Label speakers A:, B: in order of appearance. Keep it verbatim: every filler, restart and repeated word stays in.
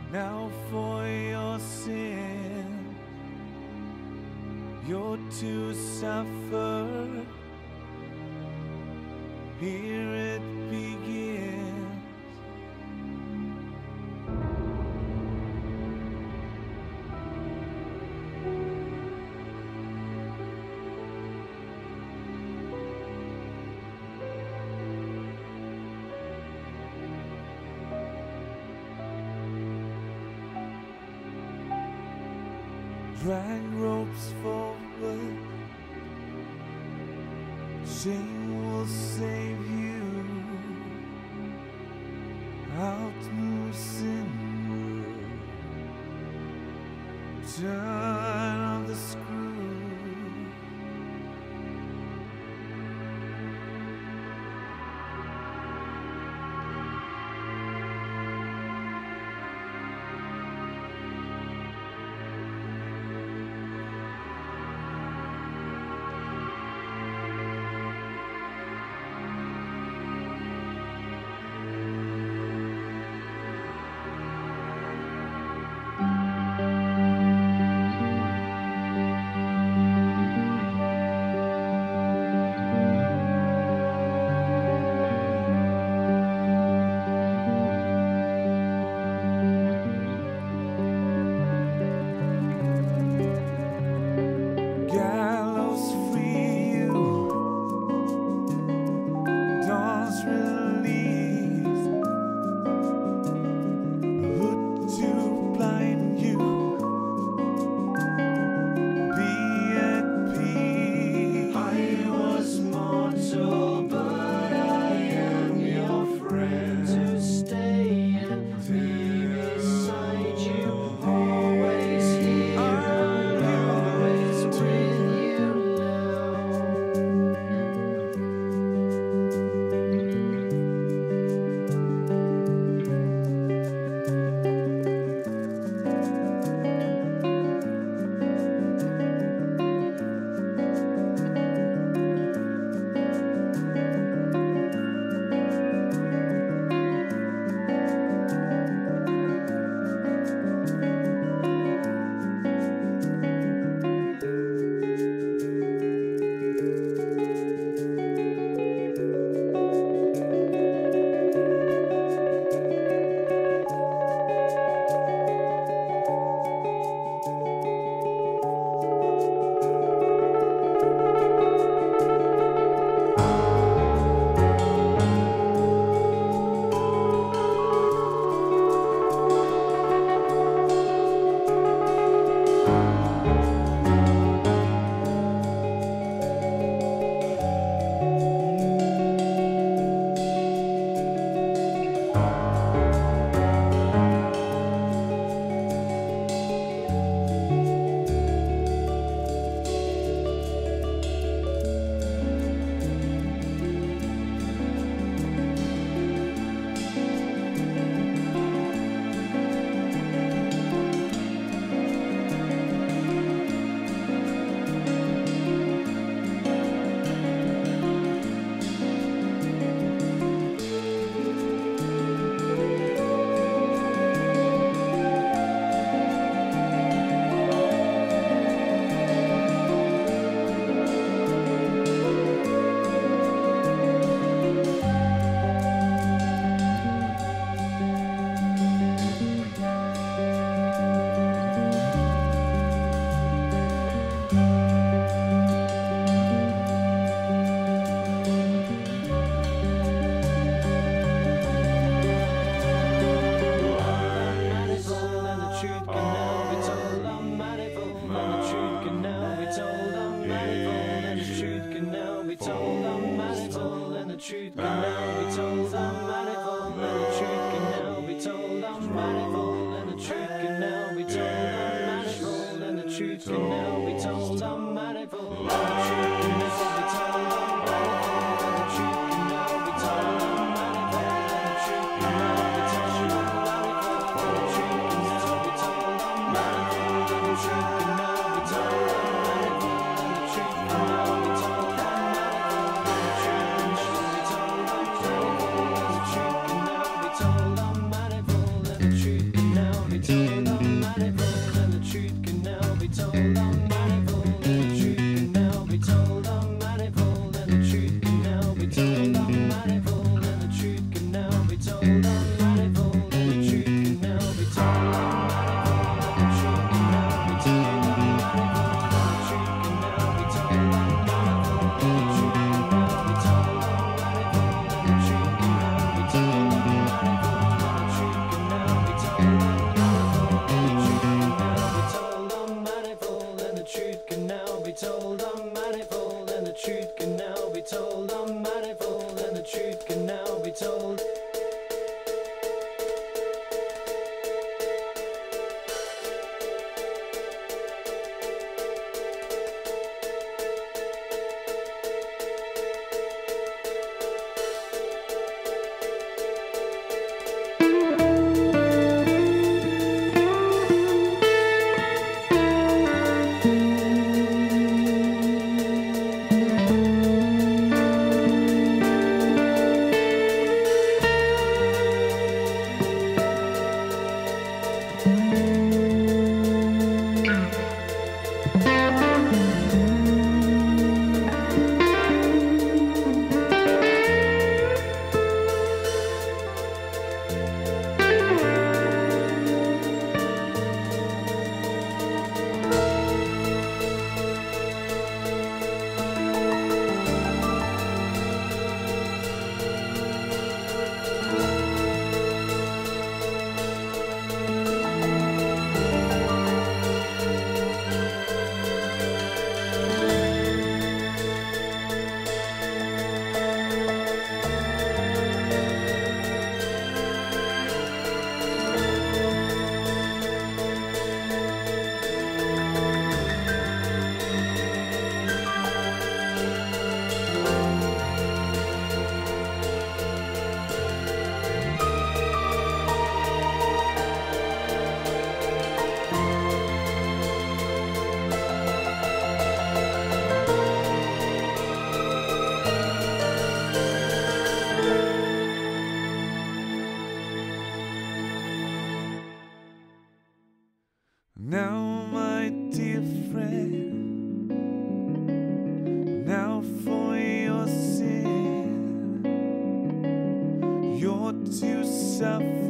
A: Now for your sin, you're to suffer. Here it begins. Drag ropes forward, shame will save you. Out move sinward, turn of the screw.
B: truth can now be told. I'm manifold, and the truth can now be told. I'm manifold, and the truth can now be told. I'm manifold, and the truth can now be told. I'm manifold, and the truth can now be told. I'm manifold, and the truth can now be told. I'm manifold, and the truth can now be told. I'm manifold, and the truth can now be told. I'm manifold, and the truth can now be told. I'm manifold, and the truth can now be told. manifold, and the truth can now be told. I'm manifold, and the truth can now be told. I'm manifold, and the truth can now be told.
A: Now, my dear friend, now for your sin, you're to suffer.